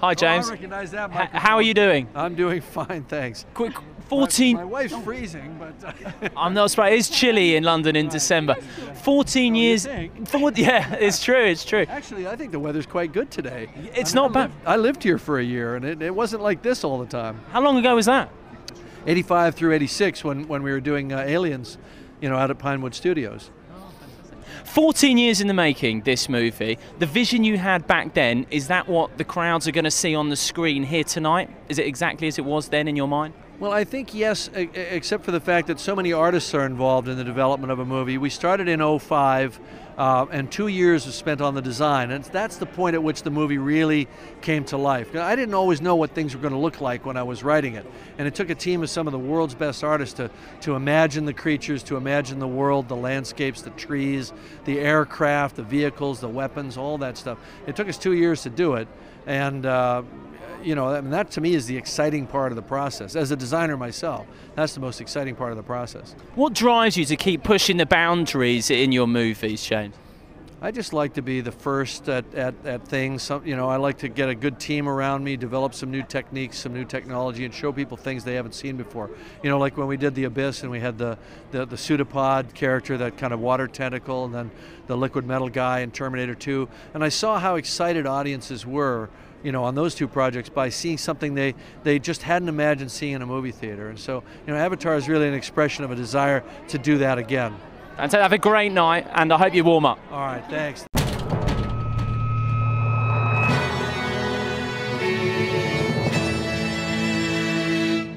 Hi, James. I recognize that microphone. How are you doing? I'm doing fine, thanks. Quick, 14. My wife's freezing, but I'm not surprised. It's chilly in London in December. 14 years. Yeah, it's true. It's true. Actually, I think the weather's quite good today. It's not bad. I lived here for a year, and it wasn't like this all the time. How long ago was that? 85 through 86, when we were doing Aliens, out at Pinewood Studios. 14 years in the making, this movie. The vision you had back then, is that what the crowds are going to see on the screen here tonight? Is it exactly as it was then in your mind? Well, I think yes, except for the fact that so many artists are involved in the development of a movie. We started in '05, and 2 years was spent on the design, and that's the point at which the movie really came to life. I didn't always know what things were going to look like when I was writing it, and it took a team of some of the world's best artists to imagine the creatures, to imagine the world, the landscapes, the trees, the aircraft, the vehicles, the weapons, all that stuff. It took us 2 years to do it, and that to me is the exciting part of the process. As a designer myself, that's the most exciting part of the process. What drives you to keep pushing the boundaries in your movies, James? I just like to be the first at things. I like to get a good team around me, develop some new techniques, some new technology, and show people things they haven't seen before. Like when we did The Abyss and we had the pseudopod character, that kind of water tentacle, and then the liquid metal guy in Terminator 2. And I saw how excited audiences were on those two projects by seeing something they just hadn't imagined seeing in a movie theater. And so, Avatar is really an expression of a desire to do that again. And so have a great night, and I hope you warm up. All right, thanks.